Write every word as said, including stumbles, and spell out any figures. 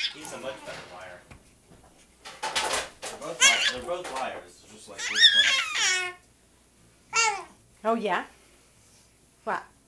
He's a much better liar. They're both, li- they're both liars. It's just like which one. Oh, yeah? What?